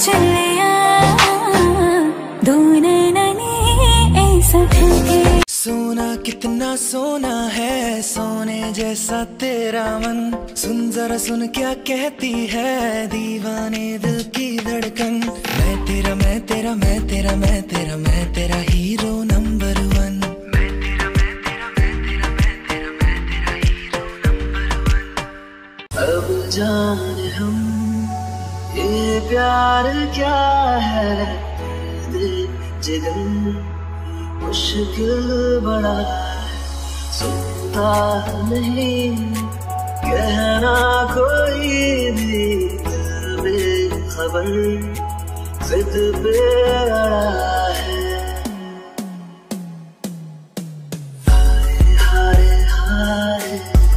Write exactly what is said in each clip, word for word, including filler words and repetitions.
चलिया दोनों नैने ऐसा ठहके। सोना कितना सोना है, सोने जैसा तेरा मन, सुन जरा सुन क्या कहती है दीवाने दिल की धड़कन। मैं तेरा मैं तेरा मैं तेरा मैं तेरा मैं तेरा हीरो नंबर वन। मैं तेरा मैं तेरा मैं तेरा मैं तेरा मैं तेरा हीरो नंबर वन। अब जाने हम ये प्यार क्या है, जिगर मुश्किल बड़ा सुनता नहीं कहना कोई भी, बेखबर जिद पे अड़ा है। हाय हाय हाय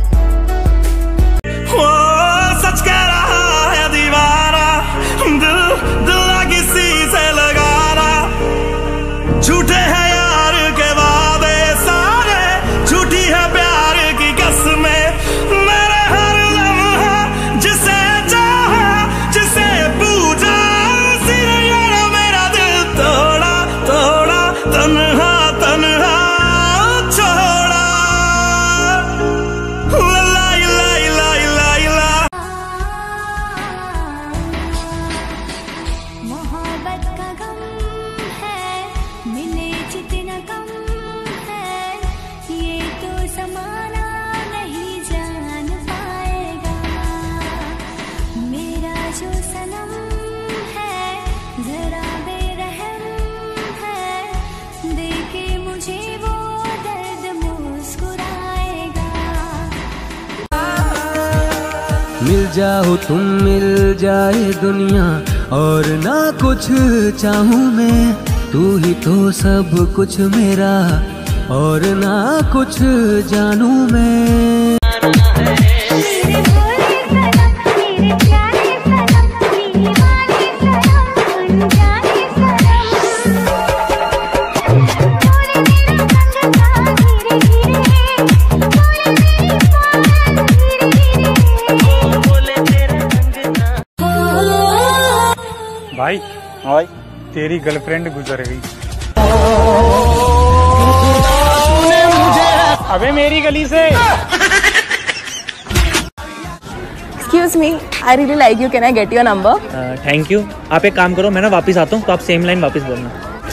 वो सच कह रहा है दीवाना, दिल दिल किसी से लगाना। झूठे हैं यार के वादे सारे, झूठी है प्यार की कसमें। मेरे हर लम्हा जिसे चाहा जिसे पूजा, उसी ने यार मेरा दिल तोड़ा तोड़ा, तन्हा तन्हा छोड़ा। ला ला ला ला ला। मोहब्बत का गम है, मिले जितना कम है, ये तो ज़माना नहीं जान पाएगा। मेरा जो सनम है जरा बेरहम है, देखे मुझे वो दर्द मुस्कुराएगा। मिल जाओ तुम मिल जाए दुनिया, और ना कुछ चाहूँ मैं, तू ही तो सब कुछ मेरा, और ना कुछ जानूं मैं। मेरे भोले सनम, मेरे प्यारे सनम, दीवाने सनम, अनजाने सनम। बोले मेरा रंग था धीरे धीरे, बोले मेरी पायल धीरे धीरे, बोले तेरा रंग था। भाई भाई तेरी गर्लफ्रेंड गुजर गई। अबे मेरी गली से। Excuse me, I really like you. Can I get your number? Thank you. आप एक काम करो, मैं ना वापस आता हूँ तो आप सेम लाइन वापस बोलना।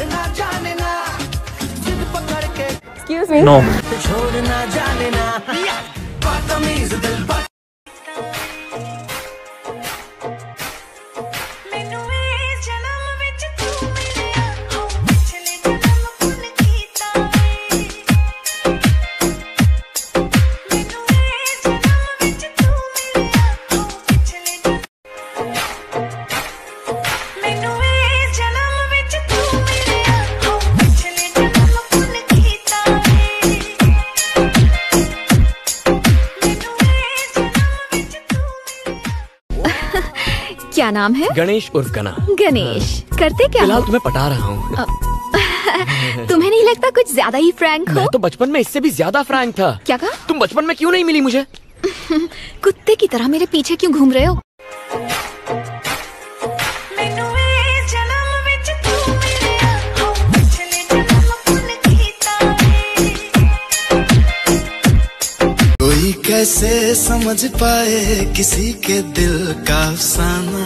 Excuse me. नो। क्या नाम है? गणेश उर्फ गना। गणेश। करते क्या? फिलहाल तुम्हें पटा रहा हूँ। तुम्हें नहीं लगता कुछ ज्यादा ही फ्रैंक हो? मैं तो बचपन में इससे भी ज्यादा फ्रैंक था। क्या कहा? तुम बचपन में क्यों नहीं मिली मुझे? कुत्ते की तरह मेरे पीछे क्यों घूम रहे हो? कोई कैसे समझ पाए किसी के दिल का अफसाना,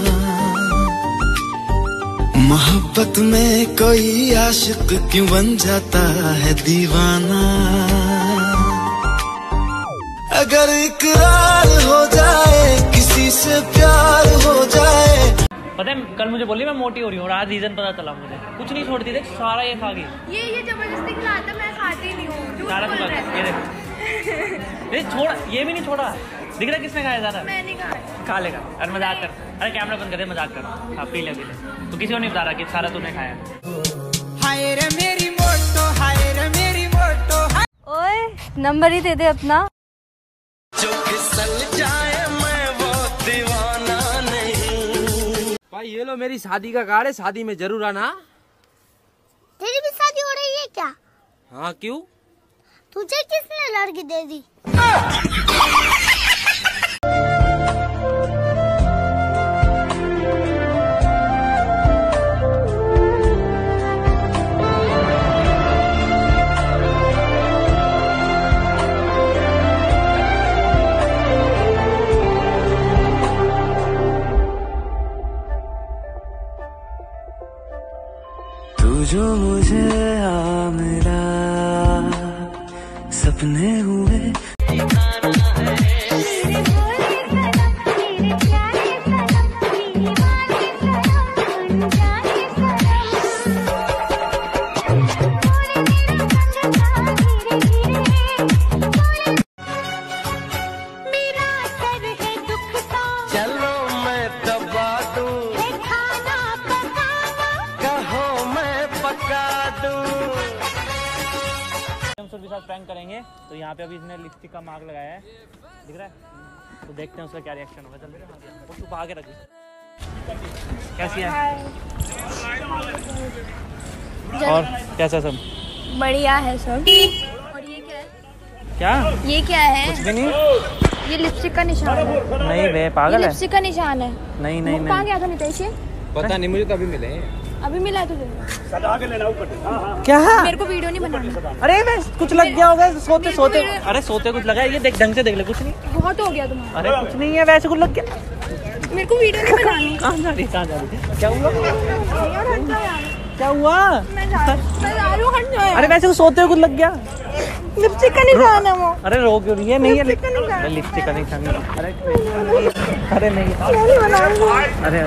मोहब्बत में कोई आशिक क्यों बन जाता है दीवाना। अगर इकरार हो जाए किसी से प्यार हो जाए। पता है कल मुझे बोली मैं मोटी हो रही हूँ, आज रीजन पता चला मुझे। कुछ नहीं छोड़ती, देख सारा ये खा गई। ये ये जबरदस्ती खिलाता, मैं खाती नहीं हूँ। सारा खिला ये देख। ये छोड़ा, ये भी नहीं छोड़ा। दिख रहा किसने खाया ज़्यादा? मैं नहीं खाया। खा लेगा। अरे मजाक कर, अरे कैमरा बंद कर दे, मजाक कर। हाँ पी ले पी ले। तो किसी को नहीं बता रहा कि सारा तूने खाया। हाय रे मेरी मोटो, हाय रे मेरी मोटो। ओए नंबर ही दे दे अपना। जो फिसल जाए मैं वो दीवाना नहीं। भाई ये लो मेरी शादी का कार्ड है, शादी में जरूर आना। तेरी भी शादी हो रही है क्या? हाँ क्यों? तुझे किसने लड़की दे दी? तू जो मुझे आ मिला, सपने हुए चलो मैं दबा दूं, खाना पकाना कहो मैं पका दूं। हम सब के साथ प्रैंक करेंगे। तो यहाँ पे अभी इसने लिपस्टिक का मार्क लगाया है, दिख रहा है? तो देखते हैं उसका क्या रिएक्शन होगा। चल वो तू आगे रख। कैसी है? और कैसा सब? बढ़िया है सब। और ये क्या है? क्या ये क्या है? कुछ भी नहीं। ये लिपस्टिक का निशान है। नहीं बे पागल है। लिपस्टिक का निशान है। नहीं नहीं कहाँ गया था नितेश? पता नहीं, मुझे तो अभी मिले। अभी मिला है तुझे? क्या? मेरे को वीडियो नहीं बनानी। अरे बस कुछ लग गया होगा सोते सोते। अरे सोते कुछ लगा है, ये देख ढंग से देख ले। कुछ नहीं, बहुत हो गया तुम्हारा। अरे कुछ नहीं है, वैसे कुछ लग गया। मेरे को वीडियो नहीं बनानी। कहाँ जा रही कहाँ जा रही क्या हुआ? क्या हुआ? मैं जा मैं जा रही हूँ, हट जाओ। अरे वैसे सोते हुए कुछ लग गया। लिपस्टिक का निशान है वो। अरे रो क्यों रही है? नहीं है लिपस्टिक का निशान। अरे अरे नहीं अरे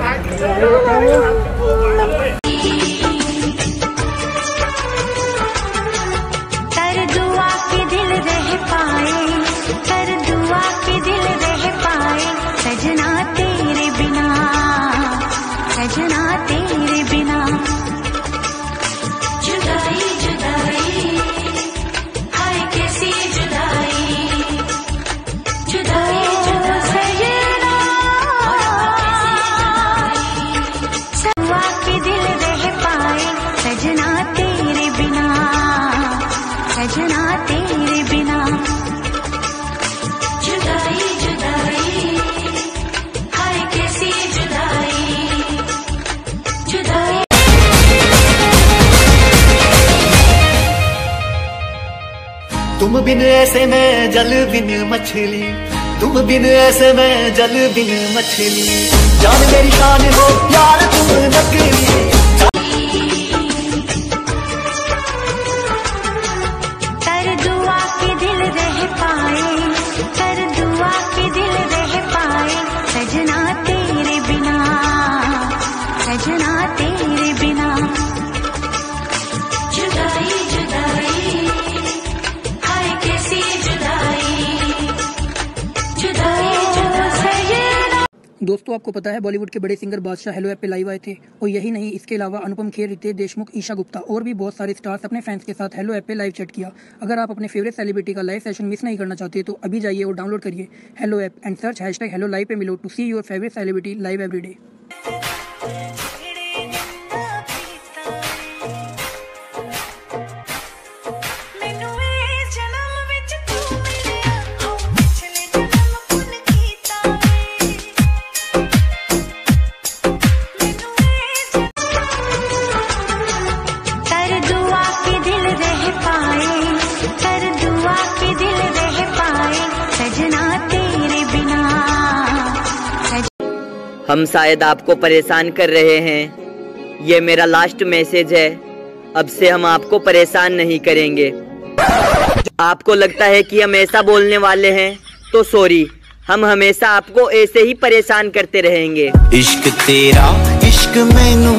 कर दुआ के दिल रह पाए, कर दुआ के दिल रह पाए, सजना तेरे बिना, सजना तेरे बिना। जुदाई जुदाई हाय कैसी जुदाई, जुदाई जुदाई दुआ के दिल रह पाए, सजना तेरे बिना, सजना तेरे बिना। जुदाई जुदाई हाय कैसी जुदाई, जुदाई। तुम बिन ऐसे में जल बिन मछली, तुम बिन ऐसे में जल बिन मछली, जान मेरी शान हो प्यार तुम नकली। कर दुआ के दिल रह पाए, कर दुआ के दिल रह पाए, सजना तेरे बिना, सजना तेरे बिना। जुदाई जुदाई हाय कैसी जुदाई, जुदाई जुदाई। दोस्तों आपको पता है बॉलीवुड के बड़े सिंगर बादशाह हेलो ऐप पे लाइव आए थे। और यही नहीं, इसके अलावा अनुपम खेर, रितेश देशमुख, ईशा गुप्ता और भी बहुत सारे स्टार्स अपने फैंस के साथ हेलो ऐप पे लाइव चैट किया। अगर आप अपने फेवरेट सेलिब्रिटी का लाइव सेशन मिस नहीं करना चाहते तो अभी जाइए और डाउनलोड करिए hello app and search hashtag hello live पे मिलो to see your favourite celebrity live everyday. कर दुआ के दिल रह पाए, कर दुआ के दिल रह पाए, सजना तेरे बिना। हम शायद आपको परेशान कर रहे हैं, ये मेरा लास्ट मैसेज है। अब से हम आपको परेशान नहीं करेंगे। आपको लगता है कि हम ऐसा बोलने वाले हैं तो सॉरी, हम हमेशा आपको ऐसे ही परेशान करते रहेंगे। इश्क तेरा इश्क मैनू।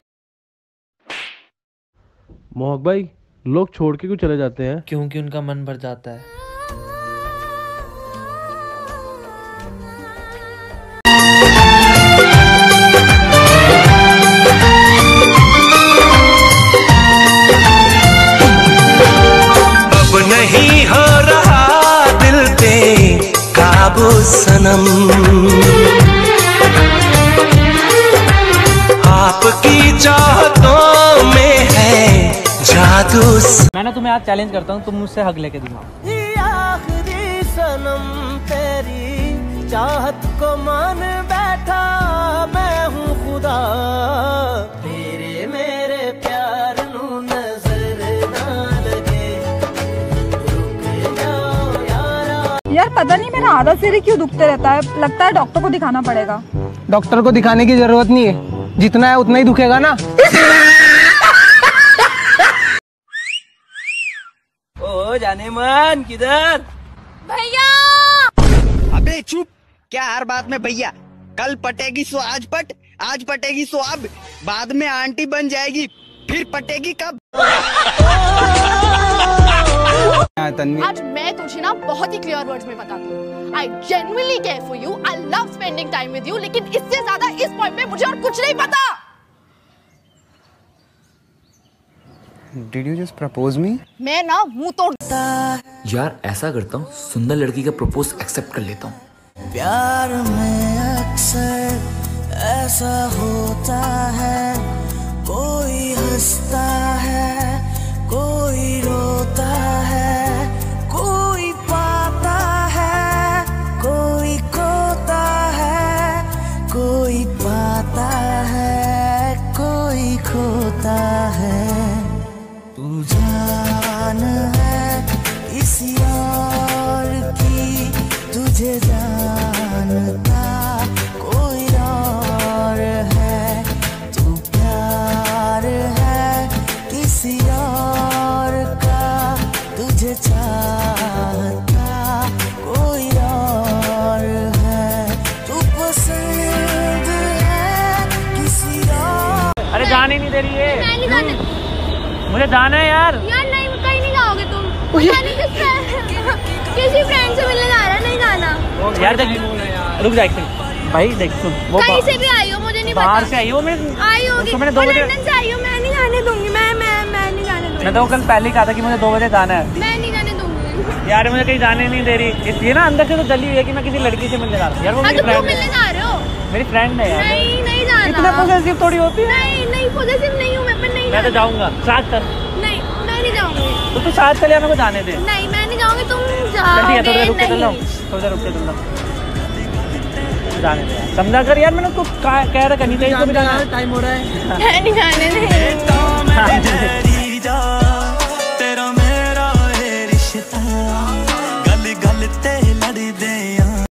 मोहक भाई, लोग छोड़ के क्यों चले जाते हैं? क्योंकि उनका मन भर जाता है। अब नहीं हो रहा दिल पे काबू सनम, आपकी चाहतों में है जादू। मैं ना तुम्हें आज चैलेंज करता हूँ, तुम मुझसे हक लेके दिखाओ। आखिरी सनम तेरी चाहत को मान बैठा मैं हूँ खुदा, तेरे मेरे प्यार नू नजर ना लगे, रुक जाओ यारा। यार पता नहीं मेरा आधा सिर ही क्यों दुखते रहता है, लगता है डॉक्टर को दिखाना पड़ेगा। डॉक्टर को दिखाने की जरूरत नहीं है, जितना है उतना ही दुखेगा ना। ओ जाने मन किधर? भैया! अबे चुप, क्या हर बात में भैया? कल पटेगी सो आज पट, आज पटेगी सो अब, बाद में आंटी बन जाएगी, फिर पटेगी कब? आज मैं तुझे ना बहुत ही क्लियर वर्ड्स में बताती हूँ। I genuinely care for you, I love spending time with you, लेकिन इससे ज्यादा इस पॉइंट पे मुझे और कुछ नहीं पता। Did you just propose me? मैं ना मुंह तोड़ यार ऐसा करता हूँ, सुंदर लड़की का प्रपोज एक्सेप्ट कर लेता हूँ। प्यार में अक्सर ऐसा होता है, कोई हंसता है, कोई रोता है, कोई पाता है, कोई खोता है, कोई पाता है, कोई खोता है। तू जान है किसी और की, तुझे जानता कोई और है, तू प्यार है किसी और का, तुझे चाहता कोई और है, तू पसंद है किसी और। अरे जाने नहीं दे रही है। मैं नहीं जाने। मुझे जाना है यार। यार नहीं, कहीं नहीं जाओगे तुम। पता नहीं किस किसी फ्रेंड से मिलने जा रहा है, नहीं जाना। यार देख, रुक जा एक सेकंड। भाई देख सुन, वो कहीं से भी आई हो मुझे नहीं पता। बाहर से आई हो, मैं आई होगी। उसको मैंने दो बजे लंदन से आई हो, मैं नहीं जाने दूंगी। मैं मैं मैं नहीं जाने दूंगी। मैं तो कल पहले ही कहा था कि मुझे दो बजे जाना है। मैं नहीं जाने दूंगी। यार मुझे कहीं जाने नहीं दे रही, इसलिए ना अंदर से तो जली हुई है कि मैं किसी लड़की से मिलने जा रहा हूँ। यार वो मेरी फ्रेंड मिलने जा रहे हो? मेरी फ्रेंड है यार। नहीं नहीं जाना। इतना पॉसेसिव थोड़ी होती है। नहीं नहीं पॉसेसिव नहीं हूँ मैं, पर नहीं। मैं तो जाऊंगा साथ कर। नहीं मैं नहीं जाऊंगी। तो तू साथ चले, मेरे को जाने दे। नहीं मैं नहीं जाऊंगी, तुम चल ठीक जाओगे। है, थोड़ी देर रुक के चल रहा हूँ, थोड़ी देर रुक के चल रहा हूँ। जाने दे यार, समझा कर यार, मैंने उसको कह रहा करनी चाहिए, इसको भी जाना है। टाइम हो रहा है। मैं नहीं जाने नहीं।